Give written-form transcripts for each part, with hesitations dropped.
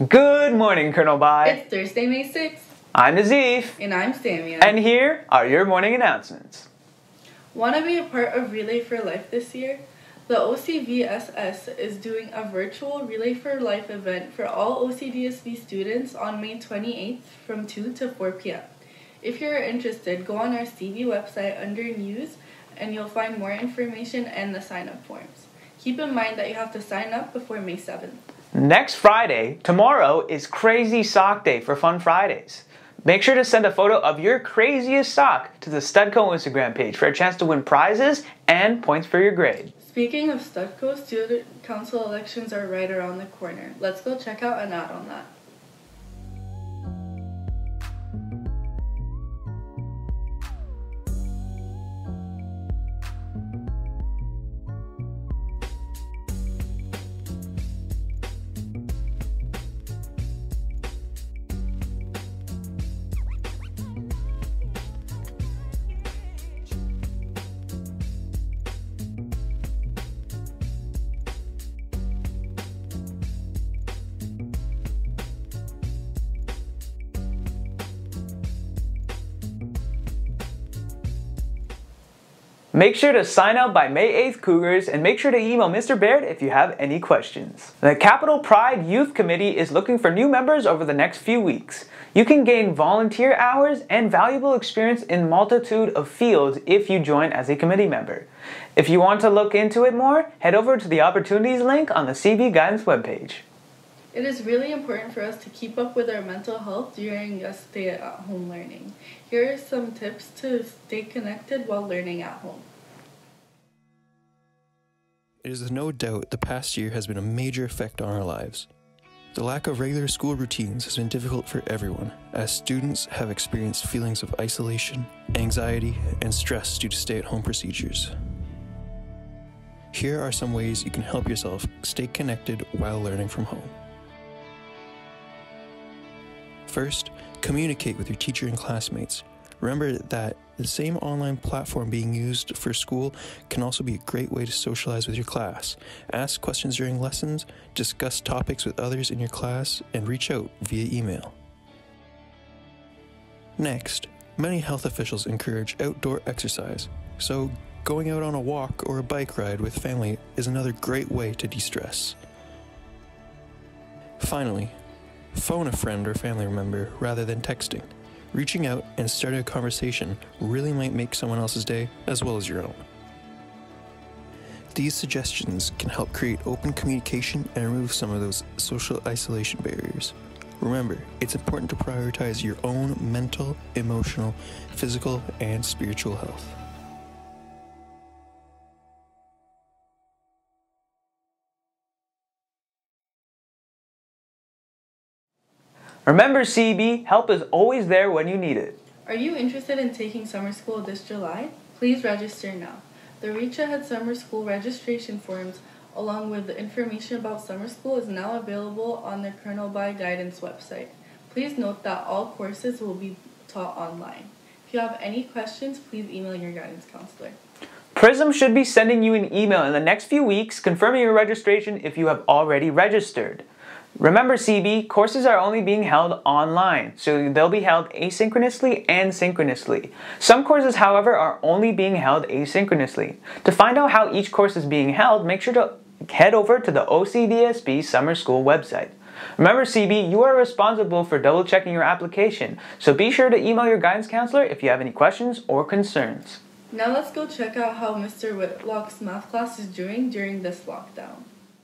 Good morning, Colonel Bai. It's Thursday, May 6th. I'm Nazif. And I'm Samia. And here are your morning announcements. Want to be a part of Relay for Life this year? The OCVSS is doing a virtual Relay for Life event for all OCDSB students on May 28th from 2 to 4 p.m. If you're interested, go on our CV website under News and you'll find more information and the sign-up forms. Keep in mind that you have to sign up before May 7th. Next Friday, tomorrow, is Crazy Sock Day for Fun Fridays. Make sure to send a photo of your craziest sock to the Studco Instagram page for a chance to win prizes and points for your grade. Speaking of Studco, student council elections are right around the corner. Let's go check out an ad on that. Make sure to sign up by May 8th, Cougars, and make sure to email Mr. Baird if you have any questions. The Capital Pride Youth Committee is looking for new members over the next few weeks. You can gain volunteer hours and valuable experience in multitude of fields if you join as a committee member. If you want to look into it more, head over to the Opportunities link on the CB Guidance webpage. It is really important for us to keep up with our mental health during stay-at-home learning. Here are some tips to stay connected while learning at home. It is no doubt the past year has been a major effect on our lives. The lack of regular school routines has been difficult for everyone, as students have experienced feelings of isolation, anxiety, and stress due to stay-at-home procedures. Here are some ways you can help yourself stay connected while learning from home. First, communicate with your teacher and classmates. Remember that the same online platform being used for school can also be a great way to socialize with your class. Ask questions during lessons, discuss topics with others in your class, and reach out via email. Next, many health officials encourage outdoor exercise, so going out on a walk or a bike ride with family is another great way to de-stress. Finally, phone a friend or family member rather than texting. Reaching out and starting a conversation really might make someone else's day as well as your own. These suggestions can help create open communication and remove some of those social isolation barriers. Remember, it's important to prioritize your own mental, emotional, physical, and spiritual health. Remember, CB, help is always there when you need it. Are you interested in taking summer school this July? Please register now. The Reach Ahead Summer School registration forms, along with the information about summer school, is now available on the Colonel Bai Guidance website. Please note that all courses will be taught online. If you have any questions, please email your guidance counselor. PRISM should be sending you an email in the next few weeks confirming your registration if you have already registered. Remember, CB, courses are only being held online, so they'll be held asynchronously and synchronously. Some courses, however, are only being held asynchronously. To find out how each course is being held, make sure to head over to the OCDSB Summer School website. Remember, CB, you are responsible for double-checking your application, so be sure to email your guidance counselor if you have any questions or concerns. Now let's go check out how Mr. Whitlock's math class is doing during this lockdown.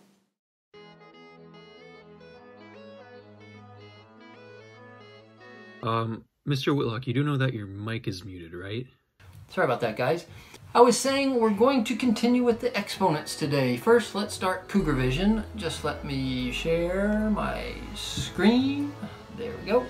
Mr. Whitlock, you do know that your mic is muted, right? Sorry about that, guys. I was saying we're going to continue with the exponents today. First, let's start Cougar Vision. Just let me share my screen. There we go.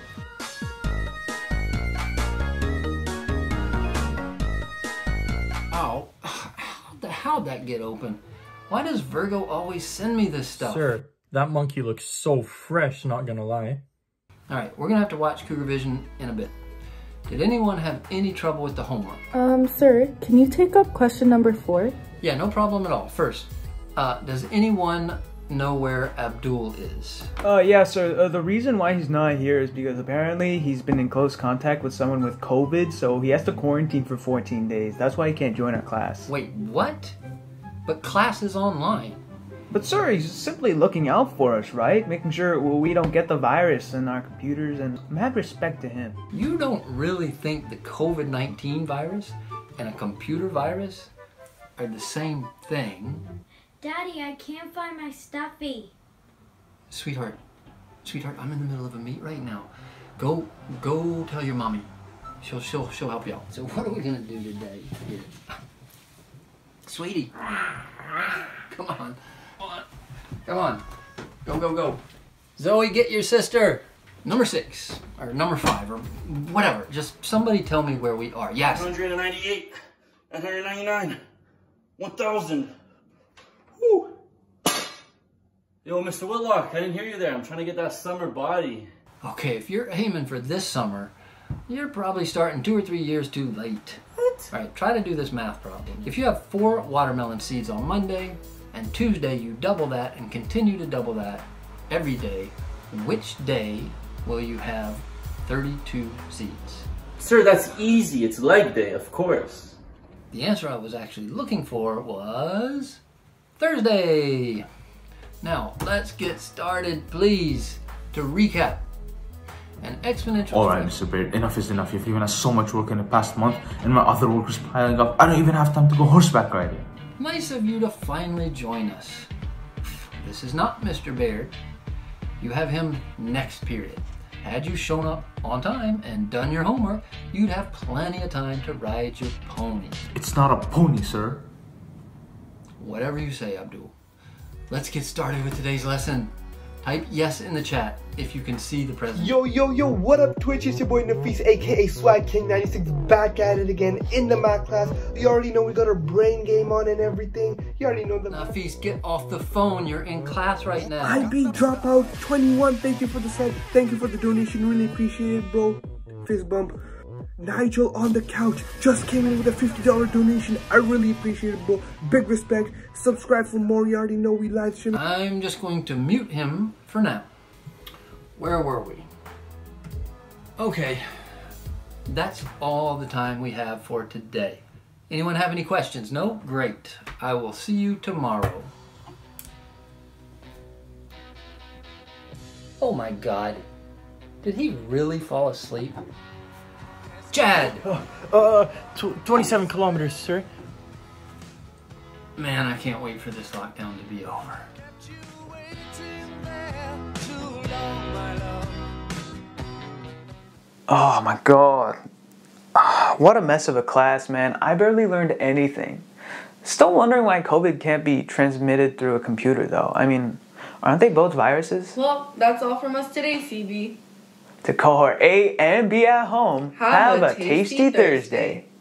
Ow. How'd that get open? Why does Virgo always send me this stuff? Sir, that monkey looks so fresh, not gonna lie. Alright, we're gonna have to watch Cougar Vision in a bit. Did anyone have any trouble with the homework? Sir, can you take up question number 4? Yeah, no problem at all. First, does anyone know where Abdul is? Yeah, sir. The reason why he's not here is because apparently he's been in close contact with someone with COVID, so he has to quarantine for 14 days. That's why he can't join our class. Wait, what? But class is online. But sir, he's simply looking out for us, right? Making sure we don't get the virus in our computers, and mad respect to him. You don't really think the COVID-19 virus and a computer virus are the same thing? Daddy, I can't find my stuffy. Sweetheart, I'm in the middle of a meet right now. Go tell your mommy. She'll help you out. So what are we gonna do today? Here. Sweetie, come on. Go. Zoe, get your sister. Number 6, or number 5, or whatever. Just somebody tell me where we are. Yes. 198, 199, 1,000. Woo. Yo, Mr. Whitlock, I didn't hear you there. I'm trying to get that summer body. Okay, if you're aiming for this summer, you're probably starting 2 or 3 years too late. What? All right, try to do this math problem. If you have 4 watermelon seeds on Monday, and Tuesday you double that and continue to double that every day, which day will you have 32 seeds? Sir, that's easy. It's leg day, of course. The answer I was actually looking for was Thursday. Now, let's get started, please. To recap, an exponential... Alright, Mr. Baird, enough is enough. You've given us so much work in the past month, and my other work is piling up. I don't even have time to go horseback riding. Nice of you to finally join us. This is not Mr. Baird. You have him next period. Had you shown up on time and done your homework, you'd have plenty of time to ride your pony. It's not a pony, sir. Whatever you say, Abdul. Let's get started with today's lesson. Type yes in the chat if you can see the present. Yo, what up Twitch? It's your boy Nafis, aka Swag King 96, back at it again in the math class. You already know we got our brain game on and everything. You already know the... Nafis, get off the phone. You're in class right now. IB Dropout 21, thank you for the sub. Thank you for the donation, really appreciate it, bro. Fist bump. Nigel on the couch just came in with a $50 donation. I really appreciate it, bro. Big respect. Subscribe for more. You already know we live stream. I'm just going to mute him for now. Where were we? Okay, that's all the time we have for today. Anyone have any questions? No? Great. I will see you tomorrow. Oh my God. Did he really fall asleep? Chad! 27 kilometers, sir. Man, I can't wait for this lockdown to be over. Oh my god. What a mess of a class, man. I barely learned anything. Still wondering why COVID can't be transmitted through a computer, though. I mean, aren't they both viruses? Well, that's all from us today, CB. To cohort A and B at home, have a tasty Thursday.